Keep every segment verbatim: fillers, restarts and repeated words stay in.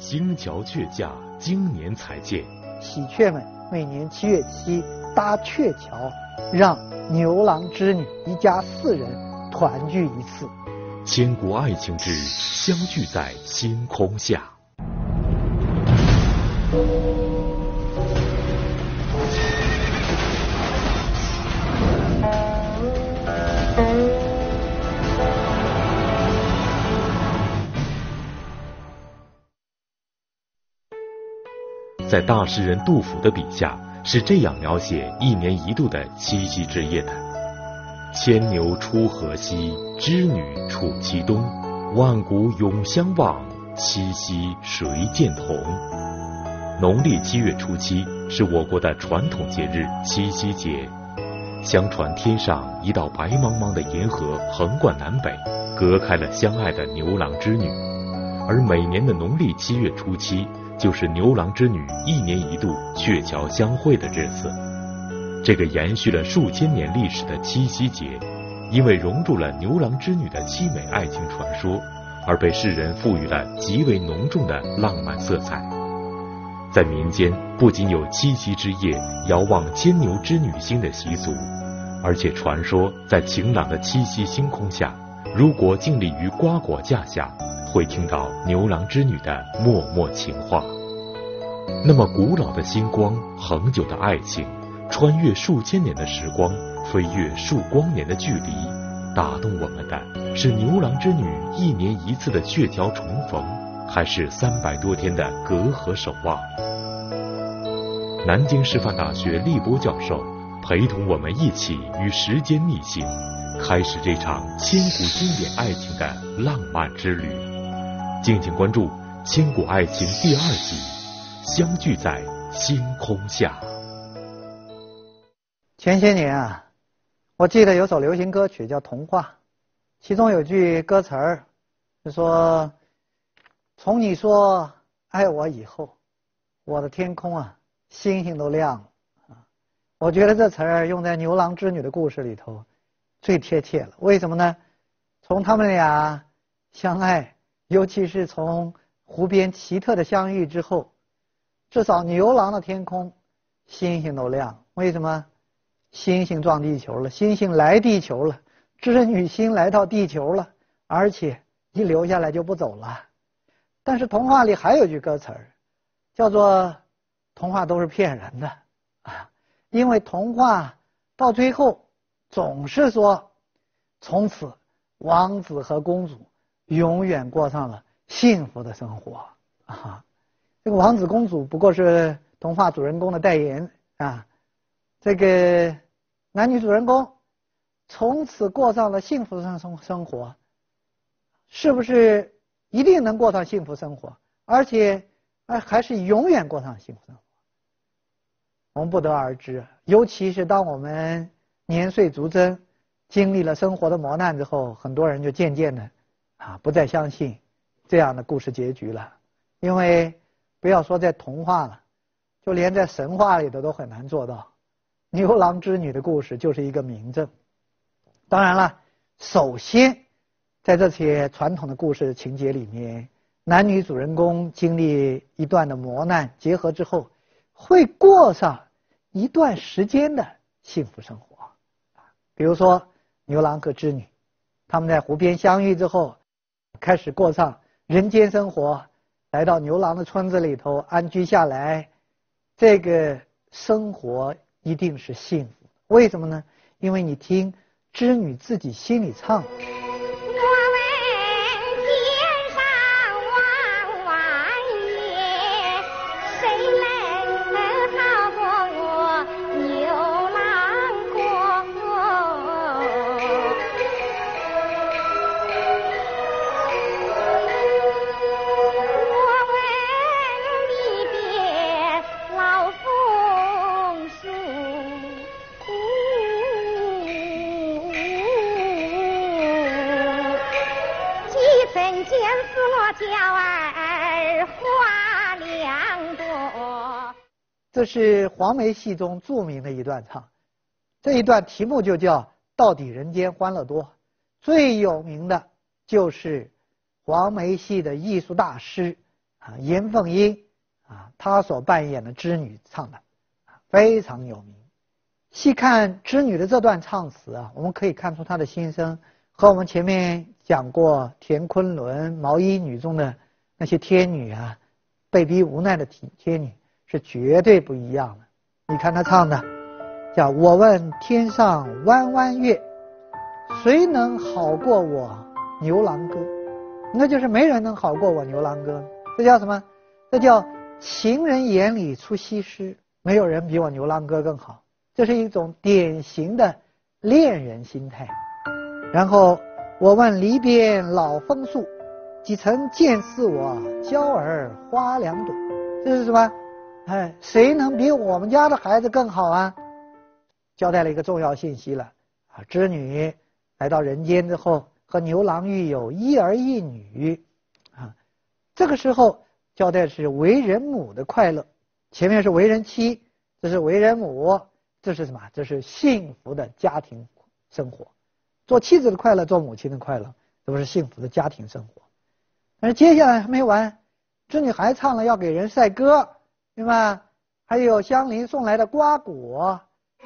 精巧倔架，经年才见。 喜鹊们每年七月七搭鹊桥，让牛郎织女一家四人团聚一次。 千古爱情之相聚在星空下。在大诗人杜甫的笔下，是这样描写一年一度的七夕之夜的：牵牛出河西，织女处其东。万古永相望，七夕谁见同？农历七月初七是我国的传统节日七夕节。相传天上一道白茫茫的银河横贯南北，隔开了相爱的牛郎织女。而每年的农历七月初七，就是牛郎织女一年一度鹊桥相会的日子。这个延续了数千年历史的七夕节，因为融入了牛郎织女的凄美爱情传说，而被世人赋予了极为浓重的浪漫色彩。在民间，不仅有七夕之夜遥望牵牛织女星的习俗，而且传说在晴朗的七夕星空下，如果静立于瓜果架下，会听到牛郎织女的脉脉情话。那么古老的星光，恒久的爱情，穿越数千年的时光，飞越数光年的距离，打动我们的是牛郎织女一年一次的鹊桥重逢，还是三百多天的隔河守望？南京师范大学立波教授陪同我们一起与时间逆行，开始这场千古经典爱情的浪漫之旅。敬请关注《千古爱情》第二集，相聚在星空下。 前些年啊，我记得有首流行歌曲叫《童话》，其中有句歌词儿就说：从你说爱我以后，我的天空啊，星星都亮了啊。我觉得这词儿用在牛郎织女的故事里头最贴切了。为什么呢？从他们俩相爱，尤其是从湖边奇特的相遇之后，至少牛郎的天空星星都亮。为什么？星星撞地球了，星星来地球了，织女星来到地球了，而且一留下来就不走了。但是童话里还有句歌词儿，叫做童话都是骗人的啊，因为童话到最后总是说从此王子和公主永远过上了幸福的生活啊。这个王子公主不过是童话主人公的代言啊，这个男女主人公从此过上了幸福的生生活，是不是一定能过上幸福生活，而且还是永远过上幸福生活，我们不得而知。尤其是当我们年岁逐增，经历了生活的磨难之后，很多人就渐渐的啊不再相信这样的故事结局了。因为不要说在童话了，就连在神话里头都很难做到。牛郎织女的故事就是一个明证。当然了，首先在这些传统的故事情节里面，男女主人公经历一段的磨难结合之后，会过上一段时间的幸福生活。比如说牛郎和织女，他们在湖边相遇之后，开始过上人间生活，来到牛郎的村子里头安居下来，这个生活一定是幸福。为什么呢？因为你听织女自己心里唱，这是黄梅戏中著名的一段唱，这一段题目就叫到底人间欢乐多。最有名的就是黄梅戏的艺术大师啊，严凤英啊，她所扮演的织女唱的非常有名。细看织女的这段唱词啊，我们可以看出她的心声和我们前面讲过田昆仑、毛衣女中的那些天女啊，被逼无奈的天女是绝对不一样的。你看她唱的叫我问天上弯弯月，谁能好过我牛郎歌？那就是没人能好过我牛郎歌。这叫什么？这叫情人眼里出西施，没有人比我牛郎歌更好。这是一种典型的恋人心态。然后我问篱边老枫树，几曾见似我娇儿花两朵？这是什么？哎，谁能比我们家的孩子更好啊？交代了一个重要信息了啊！织女来到人间之后，和牛郎育有一儿一女啊。这个时候交代是为人母的快乐，前面是为人妻，这是为人母，这是什么？这是幸福的家庭生活。做妻子的快乐，做母亲的快乐，都是幸福的家庭生活。但是接下来还没完，织女还唱了要给人赛歌，对吧？还有香菱送来的瓜果。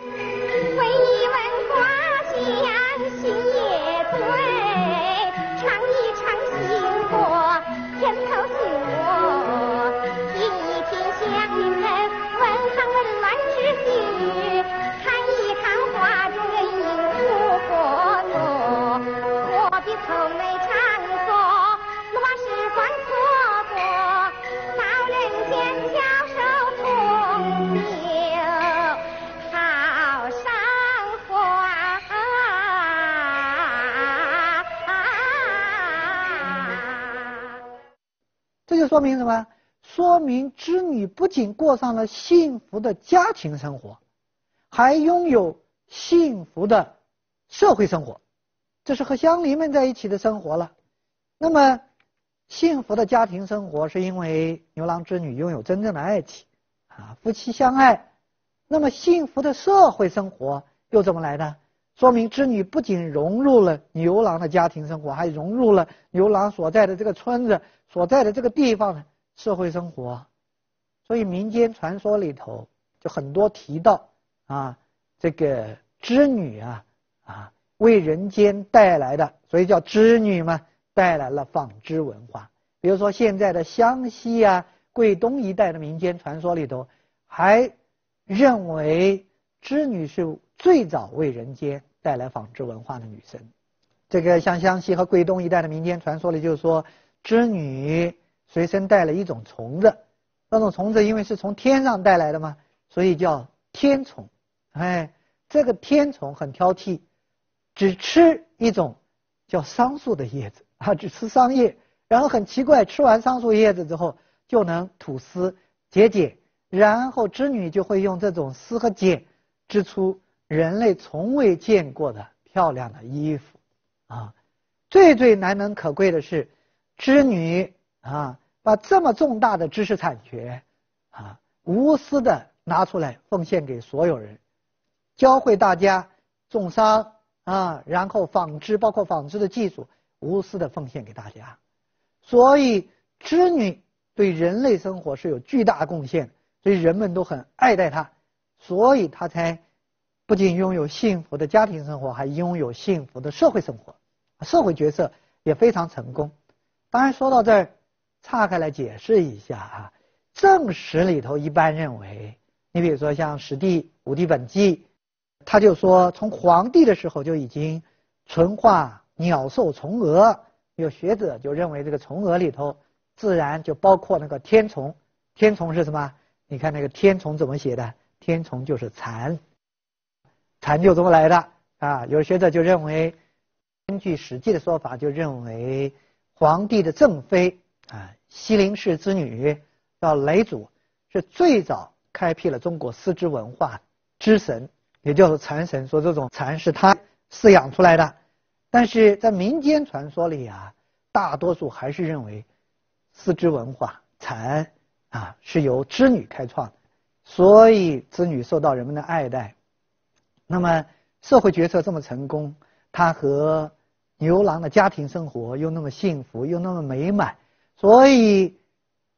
这就说明什么？说明织女不仅过上了幸福的家庭生活，还拥有幸福的社会生活。这是和乡邻们在一起的生活了。那么幸福的家庭生活是因为牛郎织女拥有真正的爱情啊，夫妻相爱。那么幸福的社会生活又怎么来的？说明织女不仅融入了牛郎的家庭生活，还融入了牛郎所在的这个村子所在的这个地方的社会生活。所以民间传说里头就很多提到啊，这个织女啊啊为人间带来的，所以叫织女嘛，带来了纺织文化。比如说现在的湘西啊、桂东一带的民间传说里头，还认为织女是最早为人间带来纺织文化的女神。这个像湘西和桂东一带的民间传说里就是说，织女随身带了一种虫子，那种虫子因为是从天上带来的嘛，所以叫天虫。哎，这个天虫很挑剔，只吃一种叫桑树的叶子啊，只吃桑叶，然后很奇怪，吃完桑树叶子之后就能吐丝结茧，然后织女就会用这种丝和茧织出人类从未见过的漂亮的衣服啊。最最难能可贵的是，织女啊把这么重大的知识产权啊无私的拿出来奉献给所有人，教会大家种桑啊，然后纺织，包括纺织的技术，无私的奉献给大家。所以织女对人类生活是有巨大贡献，所以人们都很爱戴她，所以她才不仅拥有幸福的家庭生活，还拥有幸福的社会生活，社会角色也非常成功。当然说到这儿，岔开来解释一下啊，正史里头一般认为，你比如说像史地武帝本纪，他就说从黄帝的时候就已经纯化鸟兽虫蛾，有学者就认为这个虫蛾里头自然就包括那个天虫。天虫是什么？你看那个天虫怎么写的？天虫就是蚕，蚕就这么来的啊。有学者就认为，根据史记的说法，就认为黄帝的正妃啊，西陵氏之女叫嫘祖，是最早开辟了中国丝织文化之神，也就是蚕神，说这种蚕是他饲养出来的。但是在民间传说里啊，大多数还是认为丝织文化蚕啊是由织女开创的，所以织女受到人们的爱戴。那么社会决策这么成功，它和牛郎的家庭生活又那么幸福又那么美满，所以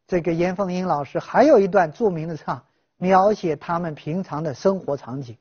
这个严凤英老师还有一段著名的唱，描写他们平常的生活场景。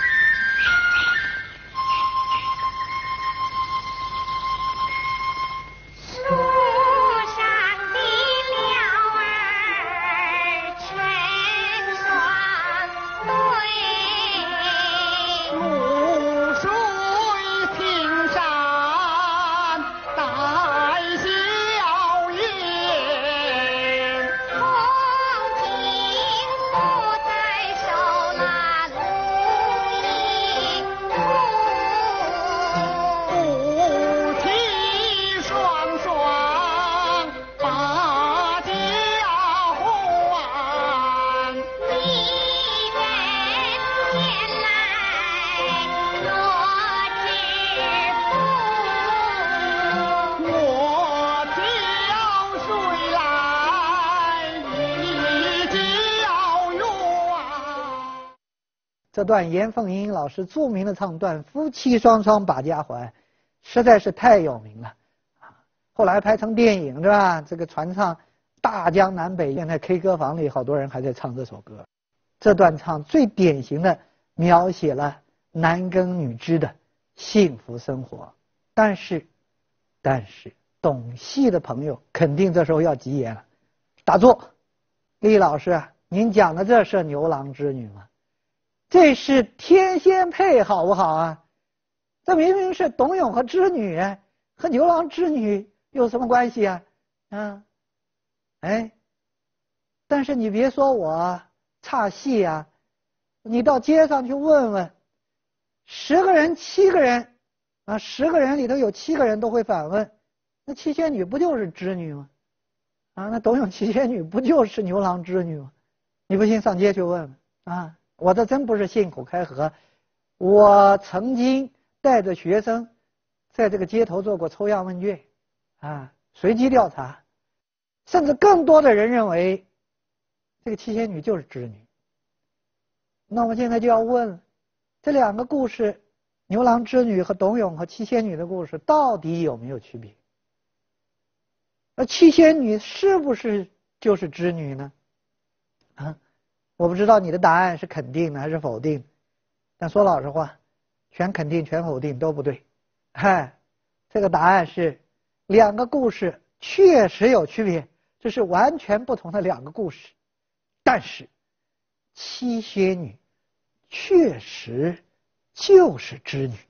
这段严凤英老师著名的唱段《夫妻双双把家还》，实在是太有名了啊！后来拍成电影，是吧？这个传唱大江南北，现在 K 歌房里好多人还在唱这首歌。这段唱最典型的描写了男耕女织的幸福生活。但是，但是懂戏的朋友肯定这时候要急眼了，打住！厉老师，您讲的这是牛郎织女吗？这是天仙配好不好啊？这明明是董永和织女，和牛郎织女有什么关系啊？啊，哎，但是你别说我差戏啊，你到街上去问问，十个人七个人啊，十个人里头有七个人都会反问，那七仙女不就是织女吗？啊，那董永七仙女不就是牛郎织女吗？你不信上街去问问啊！我这真不是信口开河，我曾经带着学生在这个街头做过抽样问卷啊，随机调查，甚至更多的人认为这个七仙女就是织女。那我们现在就要问，这两个故事，牛郎织女和董永和七仙女的故事到底有没有区别？而七仙女是不是就是织女呢？啊？我不知道你的答案是肯定的还是否定，但说老实话，全肯定全否定都不对。嗨，这个答案是两个故事确实有区别，这是完全不同的两个故事。但是七仙女确实就是织女。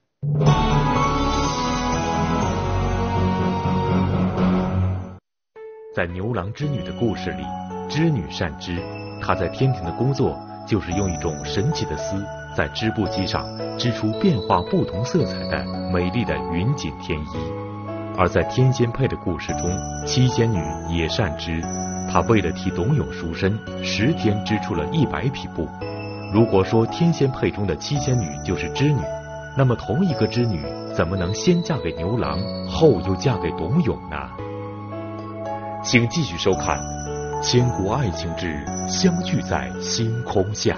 在牛郎织女的故事里，织女善织。她在天庭的工作就是用一种神奇的丝，在织布机上织出变化不同色彩的美丽的云锦天衣。而在天仙配的故事中，七仙女也善织，她为了替董永赎身，十天织出了一百匹布。如果说天仙配中的七仙女就是织女，那么同一个织女怎么能先嫁给牛郎，后又嫁给董永呢？请继续收看《千古爱情之相聚在星空下》。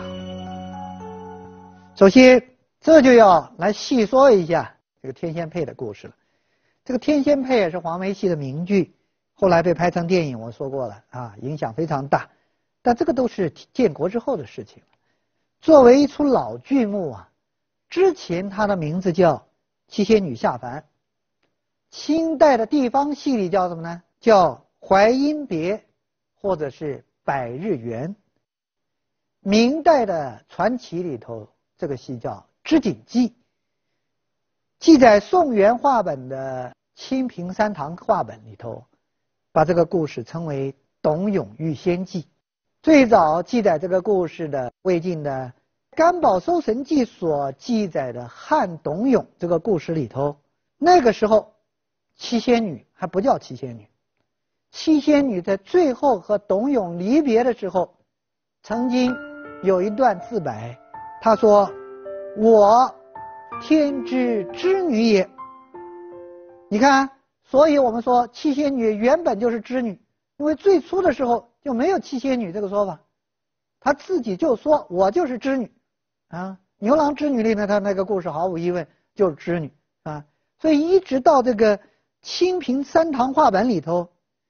首先，这就要来细说一下这个天仙配的故事了。这个天仙配也是黄梅戏的名剧，后来被拍成电影，我说过了啊，影响非常大。但这个都是建国之后的事情。作为一出老剧目啊，之前它的名字叫《七仙女下凡》，清代的地方戏里叫什么呢？叫《淮阴别》或者是《百日圆》。明代的传奇里头，这个戏叫《织锦记》，记载宋元话本的《清平三堂话本》里头，把这个故事称为《董永遇仙记》。最早记载这个故事的魏晋的《甘宝搜神记》所记载的汉董永这个故事里头，那个时候七仙女还不叫七仙女，七仙女在最后和董永离别的时候，曾经有一段自白，她说：“我天之织女也。”你看，所以我们说七仙女原本就是织女，因为最初的时候就没有七仙女这个说法，她自己就说我就是织女啊。牛郎织女里呢，她那个故事毫无疑问就是织女啊。所以一直到这个清平三堂话本里头，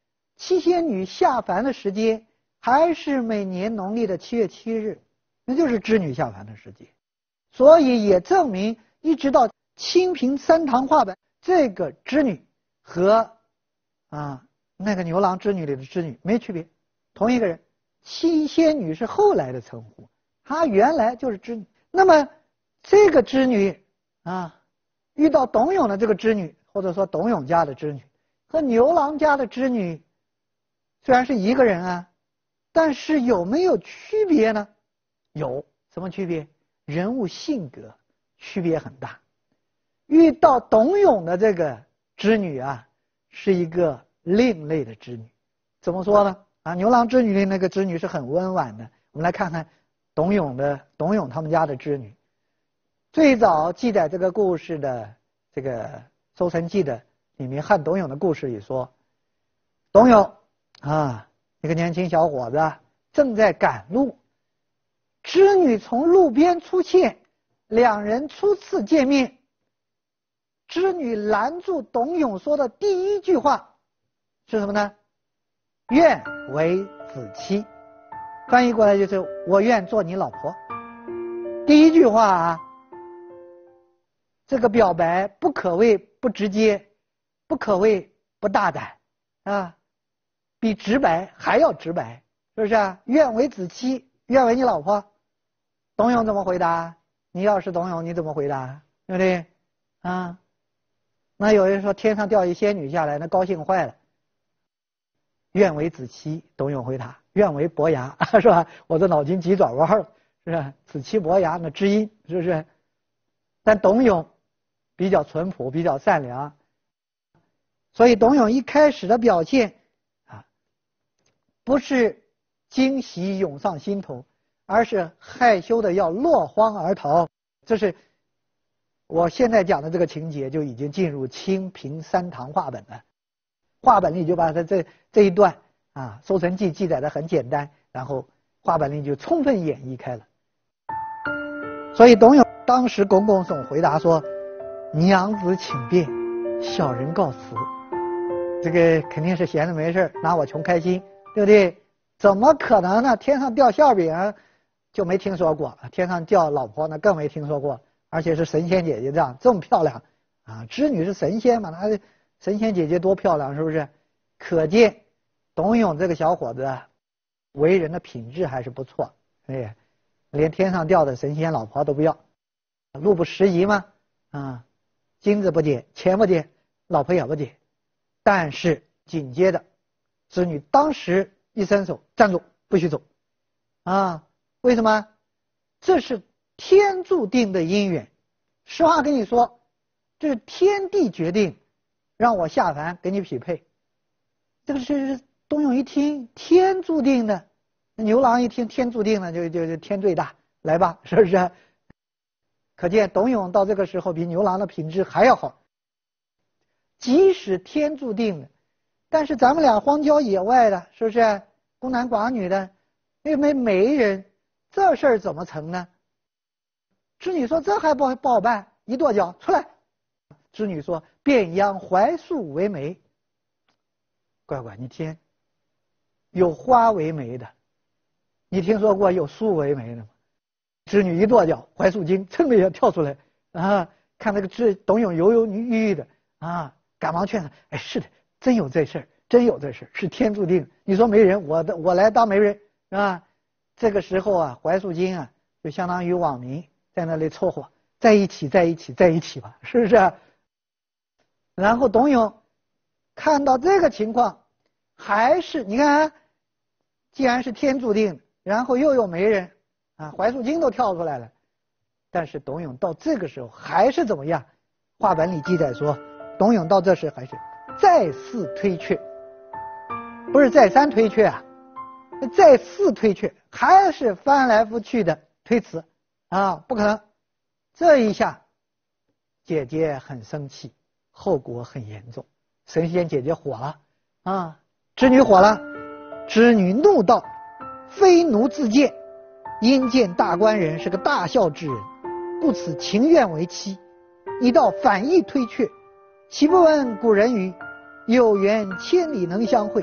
七仙女下凡的时间还是每年农历的七月七日，那就是织女下凡的时间。所以也证明一直到清平三堂话本，这个织女和啊那个牛郎织女里的织女没区别，同一个人。七仙女是后来的称呼，她原来就是织女。那么这个织女啊，遇到董永的这个织女，或者说董永家的织女和牛郎家的织女，虽然是一个人啊，但是有没有区别呢？有。什么区别？人物性格区别很大。遇到董永的这个织女啊，是一个另类的织女。怎么说呢？啊，牛郎织女的那个织女是很温婉的。我们来看看董永的董永他们家的织女。最早记载这个故事的这个《搜神记》的里面，汉董永的故事里说，董永啊，一个年轻小伙子正在赶路，织女从路边出现，两人初次见面，织女拦住董永说的第一句话是什么呢？愿为子妻，翻译过来就是我愿做你老婆。第一句话啊，这个表白不可谓不直接，不可谓不大胆啊，比直白还要直白，是不是啊？愿为子妻，愿为你老婆。董永怎么回答？你要是董永，你怎么回答？对不对啊？那有人说天上掉一仙女下来，那高兴坏了。愿为子期，董永回答：愿为伯牙，是吧？我的脑筋急转弯了，是吧？子期伯牙，那知音，是不是？但董永比较淳朴，比较善良，所以董永一开始的表现啊，不是惊喜涌上心头，而是害羞的要落荒而逃。这是我现在讲的这个情节，就已经进入清平三堂话本了。话本里就把它这这一段啊，《搜神记》记载的很简单，然后话本里就充分演绎开了。所以董永当时拱拱手回答说：“娘子请便，小人告辞。”这个肯定是闲着没事拿我穷开心，对不对？怎么可能呢？天上掉馅饼就没听说过，天上掉老婆那更没听说过，而且是神仙姐姐这样这么漂亮啊！织女是神仙嘛，那神仙姐姐多漂亮，是不是？可见董永这个小伙子为人的品质还是不错，哎，连天上掉的神仙老婆都不要，路不拾遗嘛，啊，金子不捡，钱不捡，老婆也不捡。但是紧接着，织女当时一伸手，站住，不许走，啊，为什么？这是天注定的姻缘。实话跟你说，这是天地决定。让我下凡给你匹配，这个是董永一听天注定的，牛郎一听天注定的，就就就天最大，来吧，是不是？可见董永到这个时候比牛郎的品质还要好。即使天注定的，但是咱们俩荒郊野外的，是不是？孤男寡女的，又没媒人，这事儿怎么成呢？织女说这还不不好办，一跺脚出来。织女说：“便养槐树为媒。”乖乖，你听，有花为媒的，你听说过有树为媒的吗？织女一跺脚，槐树精噌的一下跳出来啊！看那个织董永犹犹豫豫的啊，赶忙劝他：“哎，是的，真有这事儿，真有这事儿，是天注定。你说媒人，我的我来当媒人啊！”这个时候啊，槐树精啊，就相当于网民在那里凑合，在一起，在一起，在一起吧，是不是？然后董永看到这个情况，还是你看、啊，既然是天注定，然后又有媒人啊，槐树精都跳出来了，但是董永到这个时候还是怎么样？话本里记载说，董永到这时还是再四推却，不是再三推却啊，再四推却，还是翻来覆去的推辞啊，不可能。这一下，姐姐很生气。后果很严重，神仙姐姐火了啊！织女火了，织女怒道：“非奴自荐，因见大官人是个大孝之人，故此情愿为妻。你道反意推却，岂不闻古人语：有缘千里能相会，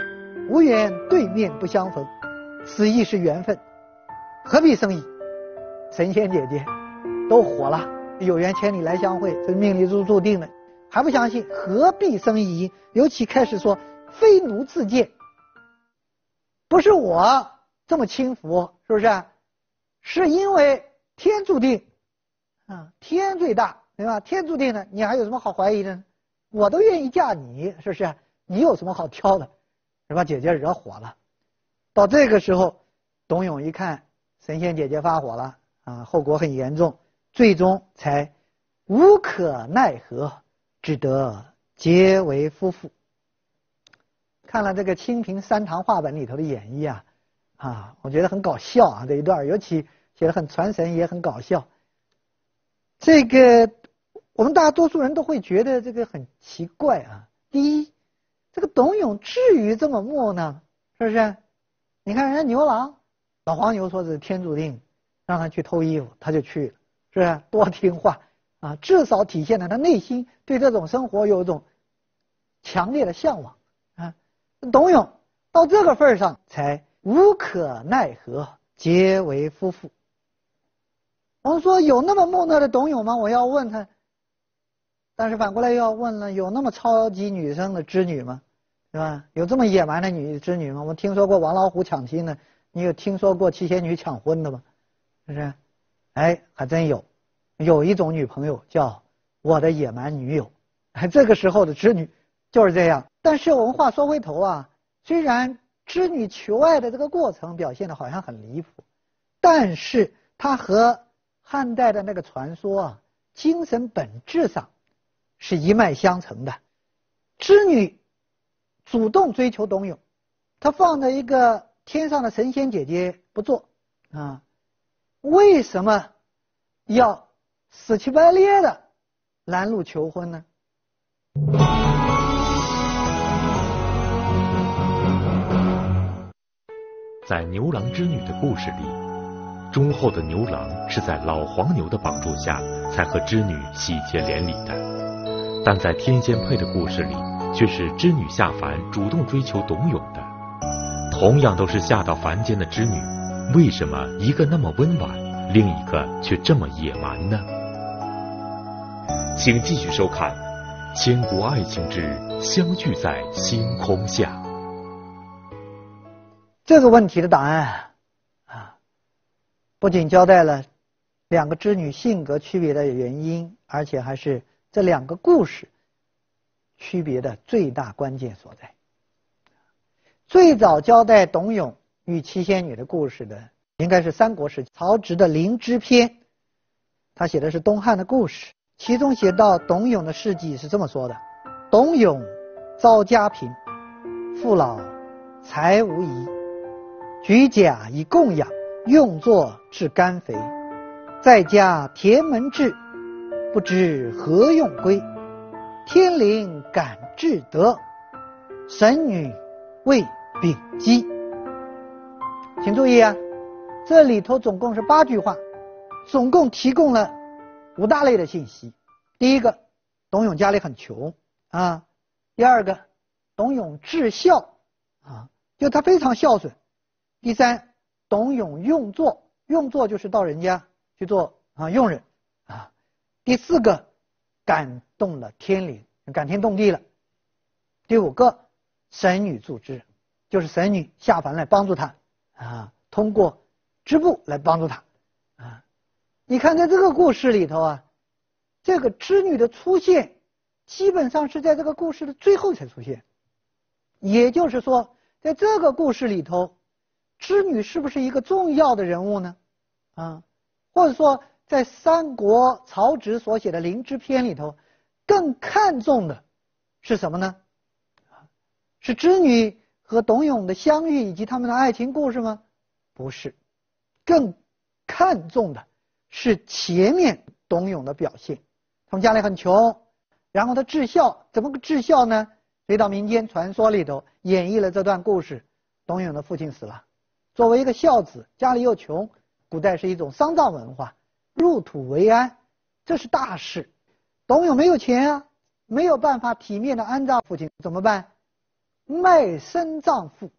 无缘对面不相逢，此亦是缘分，何必生疑？神仙姐姐都火了，有缘千里来相会，这命里就注定了，还不相信，何必生疑？尤其开始说非奴自荐，不是我这么轻浮，是不是？是因为天注定啊，天最大，对吧？天注定的，你还有什么好怀疑的呢？我都愿意嫁你，是不是？你有什么好挑的？是把姐姐惹火了。到这个时候，董永一看神仙姐姐发火了啊，后果很严重，最终才无可奈何，只得结为夫妇。看了这个清平三堂话本里头的演绎啊，啊，我觉得很搞笑啊，这一段尤其写得很传神，也很搞笑。这个我们大多数人都会觉得这个很奇怪啊。第一，这个董永至于这么木呢？是不是？你看人家牛郎，老黄牛说是天注定，让他去偷衣服，他就去了，是不是？多听话啊，至少体现了他内心对这种生活有一种强烈的向往啊。董永到这个份上才无可奈何，结为夫妇。我们说有那么木讷的董永吗？我要问他，但是反过来又要问了，有那么超级女生的织女吗？是吧？有这么野蛮的女织女吗？我们听说过王老虎抢亲的，你有听说过七仙女抢婚的吗？是不是？哎，还真有，有一种女朋友叫我的野蛮女友，哎，这个时候的织女就是这样。但是我们话说回头啊，虽然织女求爱的这个过程表现的好像很离谱，但是它和汉代的那个传说啊，精神本质上是一脉相承的。织女主动追求董永，她放着一个天上的神仙姐姐不做啊，为什么要死乞白咧的拦路求婚呢？ 在牛郎织女的故事里，忠厚的牛郎是在老黄牛的帮助下才和织女喜结连理的，但在天仙配的故事里，却是织女下凡主动追求董永的。同样都是下到凡间的织女，为什么一个那么温婉，另一个却这么野蛮呢？请继续收看《千古爱情之相聚在星空下》。 这个问题的答案啊，不仅交代了两个织女性格区别的原因，而且还是这两个故事区别的最大关键所在。最早交代董永与七仙女的故事的，应该是三国时期曹植的《灵芝篇》，他写的是东汉的故事，其中写到董永的事迹是这么说的：董永遭家贫，父老财无遗，举甲以供养，用作治肝肥，在家田门志，不知何用归。天灵感至德，神女为秉机。请注意啊，这里头总共是八句话，总共提供了五大类的信息。第一个，董永家里很穷啊；第二个，董永至孝啊，就他非常孝顺；第三，董永用作，用作就是到人家去做啊佣人啊；第四个，感动了天灵，感天动地了；第五个，神女助之，就是神女下凡来帮助他啊，通过织布来帮助他啊。你看在这个故事里头啊，这个织女的出现基本上是在这个故事的最后才出现，也就是说在这个故事里头，织女是不是一个重要的人物呢？啊，或者说在三国曹植所写的《灵芝篇》里头，更看重的是什么呢？是织女和董永的相遇以及他们的爱情故事吗？不是，更看重的是前面董永的表现。他们家里很穷，然后他至孝，怎么个至孝呢？回到民间传说里头演绎了这段故事。董永的父亲死了，作为一个孝子，家里又穷，古代是一种丧葬文化，入土为安，这是大事。董永没有钱啊，没有办法体面的安葬父亲，怎么办？卖身葬父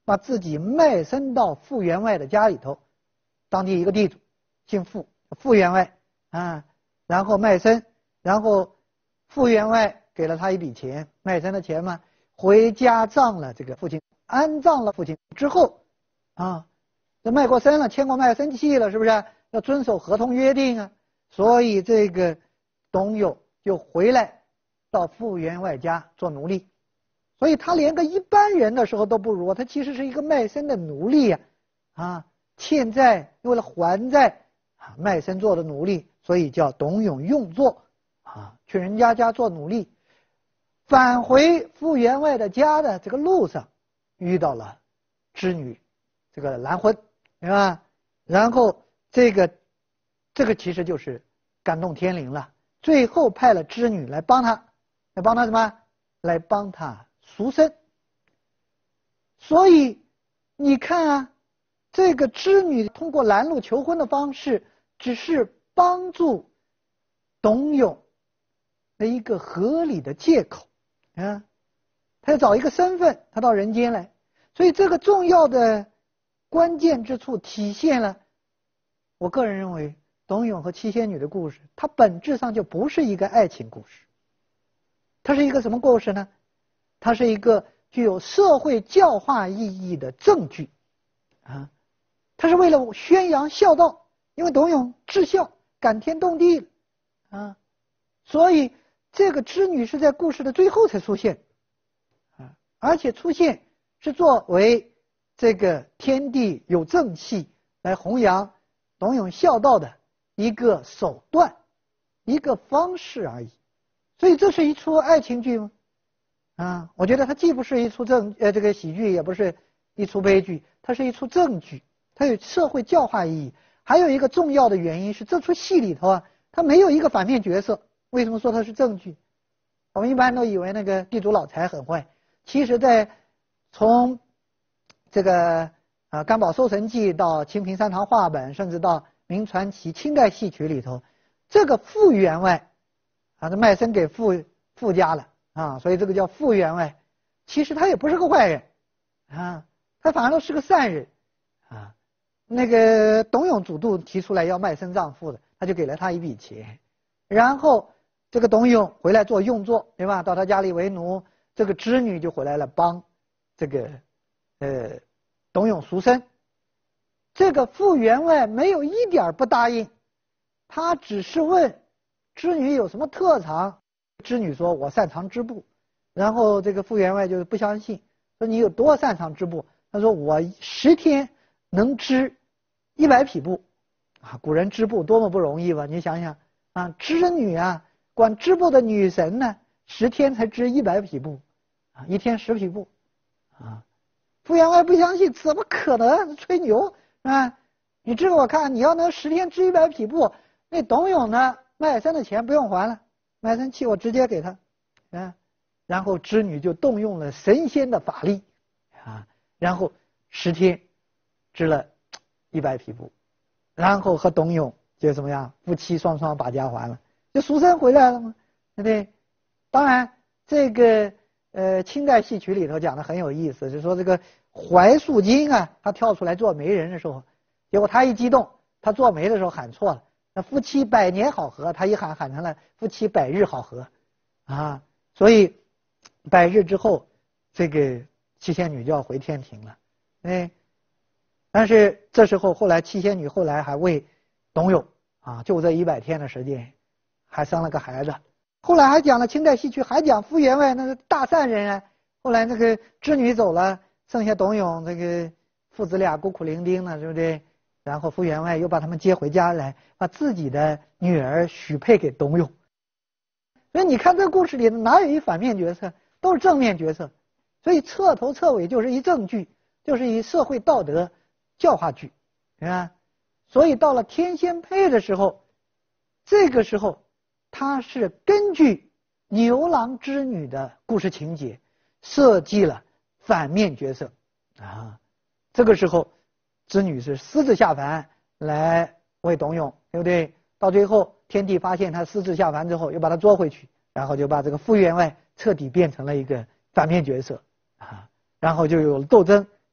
把自己卖身到傅员外的家里头，当地一个地主，姓傅，傅员外啊，然后卖身，然后傅员外给了他一笔钱，卖身的钱嘛，回家葬了这个父亲，安葬了父亲之后啊，这卖过身了，签过卖身契了，是不是要遵守合同约定啊？所以这个董永就回来到傅员外家做奴隶，所以他连个一般人的时候都不如，他其实是一个卖身的奴隶呀、啊，啊，欠债为了还债啊，卖身做的奴隶，所以叫董永用作啊，去人家家做奴隶。返回傅员外的家的这个路上，遇到了织女这个兰婚，对吧？然后这个这个其实就是感动天灵了，最后派了织女来帮他，来帮他什么？来帮他赎身。所以你看啊，这个织女通过拦路求婚的方式，只是帮助董永的一个合理的借口啊，他要找一个身份，他到人间来，所以这个重要的关键之处体现了，我个人认为董永和七仙女的故事，它本质上就不是一个爱情故事，它是一个什么故事呢？它是一个具有社会教化意义的证据啊，它是为了宣扬孝道，因为董永至孝，感天动地啊，所以这个织女是在故事的最后才出现啊，而且出现是作为这个天地有正气来弘扬董永孝道的一个手段，一个方式而已。所以这是一出爱情剧吗？啊，我觉得它既不是一出正呃这个喜剧，也不是一出悲剧，它是一出正剧，它有社会教化意义。还有一个重要的原因是，这出戏里头啊，它没有一个反面角色。为什么说它是正剧？我们一般都以为那个地主老财很坏，其实在从这个啊甘宝搜神记到清平山堂话本，甚至到明传奇清代戏曲里头，这个傅员外啊，这卖身给傅傅家了啊，所以这个叫傅员外，其实他也不是个坏人啊，他反而是个善人啊。那个董永主动提出来要卖身葬父的，他就给了他一笔钱，然后这个董永回来做用作，对吧？到他家里为奴，这个织女就回来了帮这个呃董永赎身。这个傅员外没有一点不答应，他只是问织女有什么特长，织女说我擅长织布，然后这个傅员外就不相信，说你有多擅长织布？他说我十天能织一百匹布啊！古人织布多么不容易吧？你想想啊，织女啊，管织布的女神呢，十天才织一百匹布啊，一天十匹布啊！傅员外不相信，怎么可能？吹牛啊！你织给我看，你要能十天织一百匹布，那董永呢，卖身的钱不用还了，卖身契我直接给他啊。然后织女就动用了神仙的法力啊，然后十天织了一百匹布，然后和董永就怎么样，夫妻双双把家还了，就赎身回来了吗？对不对？当然，这个呃清代戏曲里头讲的很有意思，就是说这个怀素金啊，他跳出来做媒人的时候，结果他一激动，他做媒的时候喊错了，那夫妻百年好合，他一喊喊成了夫妻百日好合啊，所以百日之后，这个七仙女就要回天庭了，哎。但是这时候，后来七仙女后来还为董永啊，就这一百天的时间，还生了个孩子。后来还讲了清代戏曲，还讲傅员外那个大善人啊。后来那个织女走了，剩下董永这个父子俩孤苦伶仃呢，对不对？然后傅员外又把他们接回家来，把自己的女儿许配给董永。所以你看这个故事里哪有一反面角色，都是正面角色。所以彻头彻尾就是一正剧，就是一社会道德教化剧，啊，所以到了天仙配的时候，这个时候他是根据牛郎织女的故事情节设计了反面角色啊。这个时候织女是私自下凡来为董永，对不对？到最后天帝发现他私自下凡之后，又把他捉回去，然后就把这个傅员外彻底变成了一个反面角色啊，然后就有了斗争。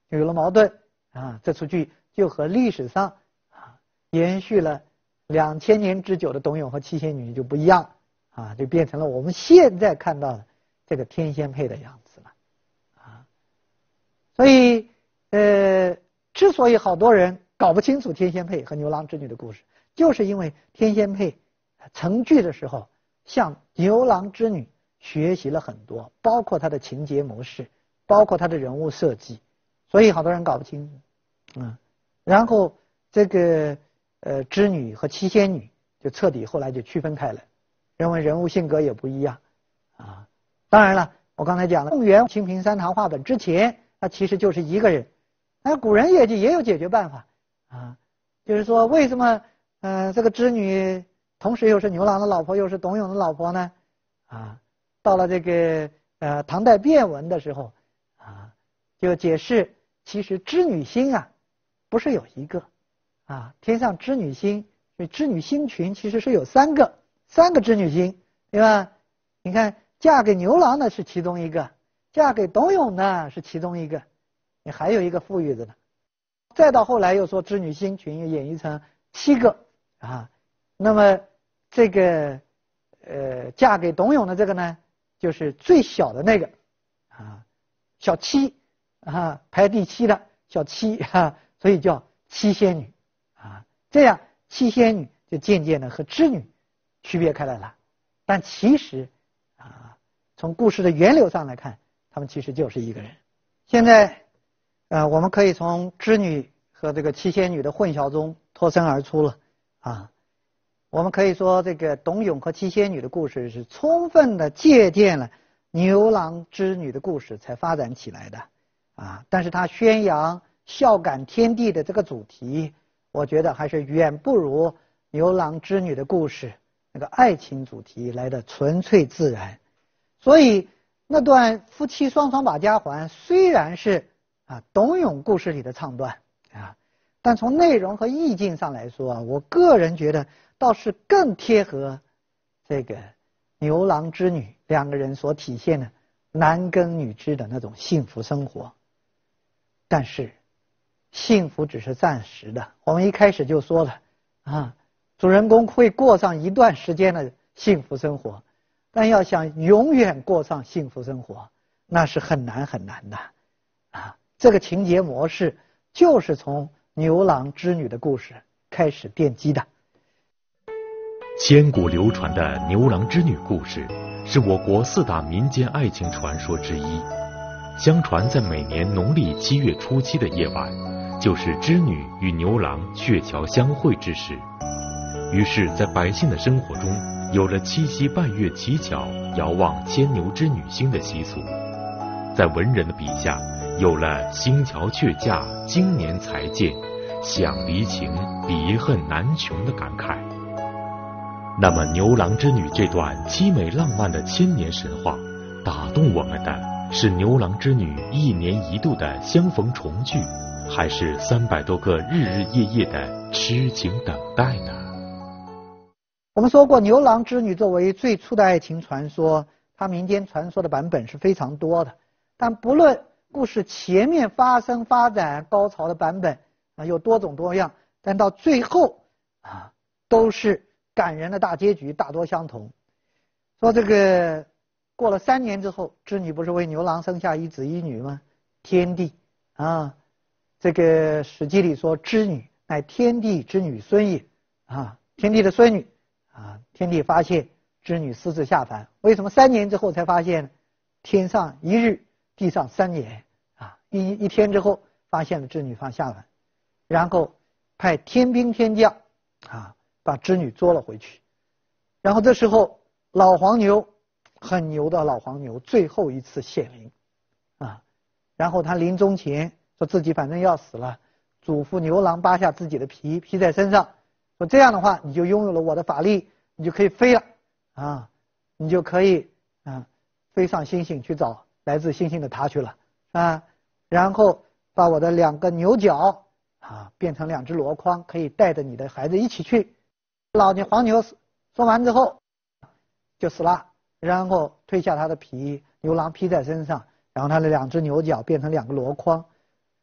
就有了矛盾啊。这出剧就和历史上啊延续了两千年之久的董永和七仙女就不一样啊，就变成了我们现在看到的这个天仙配的样子了啊。所以呃，之所以好多人搞不清楚天仙配和牛郎织女的故事，就是因为天仙配成剧的时候向牛郎织女学习了很多，包括它的情节模式，包括它的人物设计，所以好多人搞不清楚。嗯，然后这个呃织女和七仙女就彻底后来就区分开了，认为人物性格也不一样啊。当然了，我刚才讲了，宋元清平三堂话本之前，那其实就是一个人。那古人也也有解决办法啊，就是说为什么呃这个织女同时又是牛郎的老婆又是董永的老婆呢？啊，到了这个呃唐代变文的时候啊，就解释其实织女星啊不是有一个啊，天上织女星，所以织女星群其实是有三个，三个织女星，对吧？你看嫁给牛郎的是其中一个，嫁给董永的是其中一个，你还有一个富裕的呢。再到后来又说织女星群又演绎成七个啊，那么这个呃嫁给董永的这个呢，就是最小的那个啊，小七啊，排第七的小七啊，所以叫七仙女啊。这样七仙女就渐渐的和织女区别开来了，但其实啊，从故事的源流上来看，他们其实就是一个人。现在呃，我们可以从织女和这个七仙女的混淆中脱身而出了啊。我们可以说，这个董永和七仙女的故事是充分的借鉴了牛郎织女的故事才发展起来的啊。但是他宣扬孝感天地的这个主题，我觉得还是远不如牛郎织女的故事那个爱情主题来的纯粹自然。所以那段夫妻双双把家还虽然是啊董永故事里的唱段啊，但从内容和意境上来说啊，我个人觉得倒是更贴合这个牛郎织女两个人所体现的男耕女织的那种幸福生活。但是幸福只是暂时的，我们一开始就说了啊，主人公会过上一段时间的幸福生活，但要想永远过上幸福生活，那是很难很难的啊。这个情节模式就是从牛郎织女的故事开始奠基的。 千古流传的牛郎织女故事是我国四大民间爱情传说之一。相传在每年农历七月初七的夜晚，就是织女与牛郎鹊桥相会之时，于是在百姓的生活中有了七夕拜月乞巧遥望牵牛织女星的习俗，在文人的笔下有了星桥鹊架今年才见，想离情离恨难穷的感慨。那么牛郎织女这段凄美浪漫的千年神话，打动我们的是牛郎织女一年一度的相逢重聚，还是三百多个日日夜夜的痴情等待呢？ 我们说过，牛郎织女作为最初的爱情传说，它民间传说的版本是非常多的，但不论故事前面发生发展高潮的版本啊有多种多样，但到最后啊都是感人的大结局大多相同。说这个过了三年之后，织女不是为牛郎生下一子一女吗？天帝啊，这个史记里说织女乃天帝之女孙也啊，天帝的孙女啊。天帝发现织女私自下凡，为什么三年之后才发现呢？天上一日，地上三年啊，一一天之后发现了织女放下凡，然后派天兵天将啊把织女捉了回去。然后这时候老黄牛，很牛的老黄牛最后一次显灵啊，然后他临终前说自己反正要死了，嘱咐牛郎扒下自己的皮披在身上，说这样的话你就拥有了我的法力，你就可以飞了啊，你就可以啊飞上星星去找来自星星的他去了啊，然后把我的两个牛角啊变成两只箩筐，可以带着你的孩子一起去。老牛黄牛说完之后就死了，然后褪下他的皮，牛郎披在身上，然后他的两只牛角变成两个箩筐，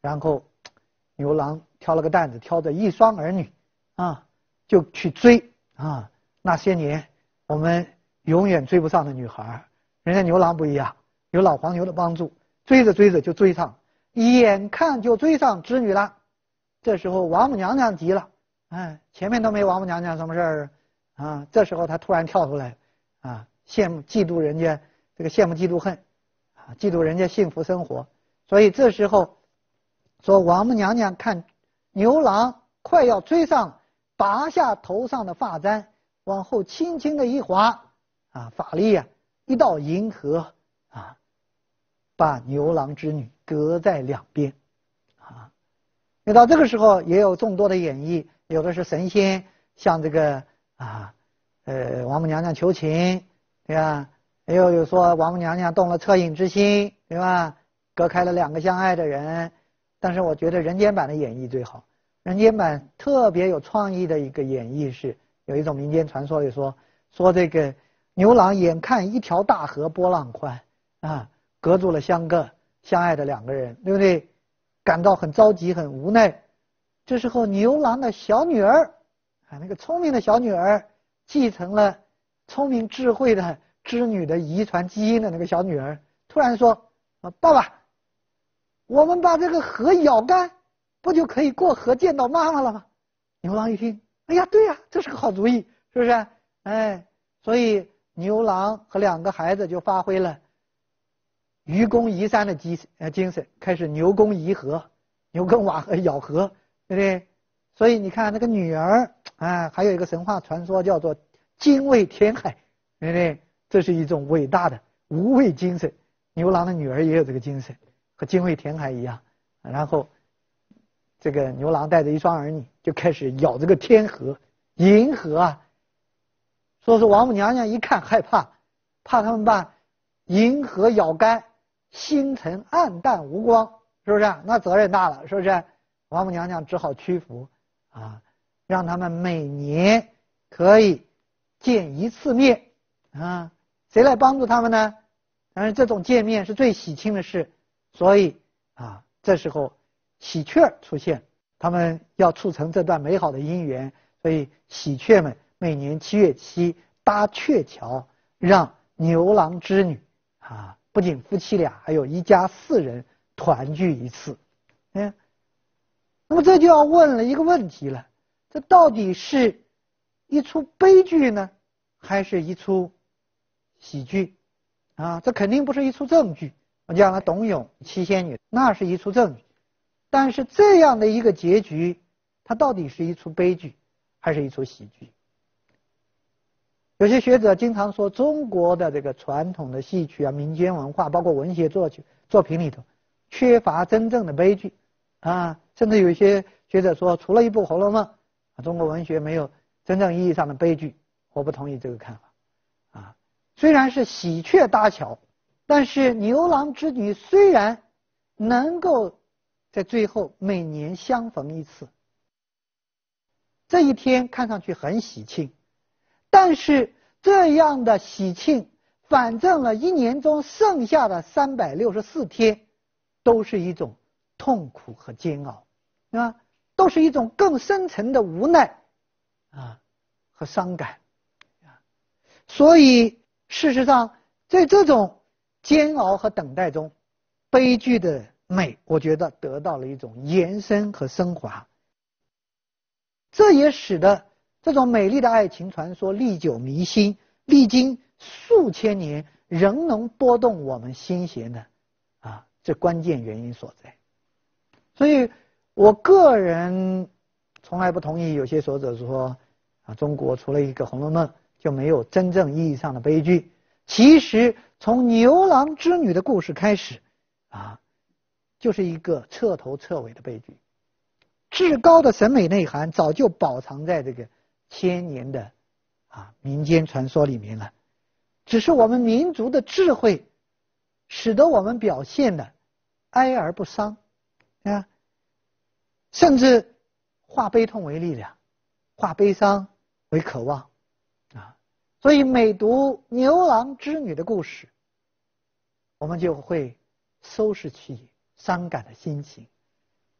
然后牛郎挑了个担子，挑着一双儿女啊，就去追啊那些年我们永远追不上的女孩。人家牛郎不一样，有老黄牛的帮助，追着追着就追上，眼看就追上织女了。这时候王母娘娘急了，哎，前面都没王母娘娘什么事儿啊，这时候她突然跳出来啊，羡慕嫉妒人家这个羡慕嫉妒恨啊，嫉妒人家幸福生活。所以这时候说王母娘娘看牛郎快要追上，拔下头上的发簪，往后轻轻的一划啊，法力啊一道银河啊，把牛郎织女隔在两边啊。那到这个时候也有众多的演绎，有的是神仙向这个啊呃王母娘娘求情，对吧？也有有说王母娘娘动了恻隐之心，对吧？隔开了两个相爱的人。但是我觉得人间版的演绎最好。人间版特别有创意的一个演绎是，有一种民间传说里说说这个牛郎眼看一条大河波浪宽啊，隔住了相个相爱的两个人，对不对？感到很着急很无奈。这时候牛郎的小女儿啊，那个聪明的小女儿，继承了聪明智慧的织女的遗传基因的那个小女儿，突然说啊，爸爸，我们把这个河舀干，不就可以过河见到妈妈了吗？牛郎一听，哎呀，对呀，这是个好主意，是不是？哎，所以牛郎和两个孩子就发挥了愚公移山的精呃精神，开始牛公移河，牛耕瓦河舀河，对不对？所以你看那个女儿，哎，还有一个神话传说叫做精卫填海，对不对？这是一种伟大的无畏精神。牛郎的女儿也有这个精神，和精卫填海一样。然后这个牛郎带着一双儿女就开始舀这个天河银河啊。说是王母娘娘一看害怕，怕他们把银河舀干，星辰暗淡无光，是不是？那责任大了，是不是？王母娘娘只好屈服啊，让他们每年可以见一次面啊。谁来帮助他们呢？但是这种见面是最喜庆的事，所以啊，这时候喜鹊出现，他们要促成这段美好的姻缘，所以喜鹊们每年七月七搭鹊桥，让牛郎织女啊，不仅夫妻俩，还有一家四人团聚一次。嗯，那么这就要问了一个问题了，这到底是一出悲剧呢，还是一出喜剧啊？这肯定不是一出正剧。我讲了董永七仙女，那是一出正剧，但是这样的一个结局，它到底是一出悲剧还是一出喜剧？有些学者经常说，中国的这个传统的戏曲啊、民间文化，包括文学作曲作品里头，缺乏真正的悲剧啊。甚至有一些学者说，除了一部《红楼梦》啊，中国文学没有真正意义上的悲剧。我不同意这个看法啊。虽然是喜鹊搭桥，但是牛郎织女虽然能够在最后每年相逢一次，这一天看上去很喜庆，但是这样的喜庆反正了一年中剩下的三百六十四天都是一种痛苦和煎熬啊，都是一种更深层的无奈啊和伤感啊。所以事实上在这种煎熬和等待中，悲剧的美我觉得得到了一种延伸和升华，这也使得这种美丽的爱情传说历久弥新，历经数千年仍能拨动我们心弦的啊，这关键原因所在。所以我个人从来不同意有些学者说啊，中国除了一个《红楼梦》就没有真正意义上的悲剧。其实从牛郎织女的故事开始啊，就是一个彻头彻尾的悲剧。至高的审美内涵早就饱藏在这个千年的啊民间传说里面了，只是我们民族的智慧使得我们表现的哀而不伤啊，甚至化悲痛为力量，化悲伤为渴望啊。所以每读牛郎织女的故事，我们就会收拾起伤感的心情，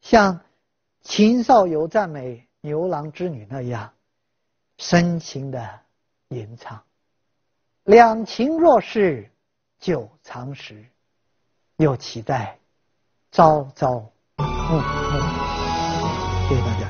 像秦少游赞美牛郎织女那样深情的吟唱。两情若是久长时，又岂在朝朝暮暮。谢谢大家。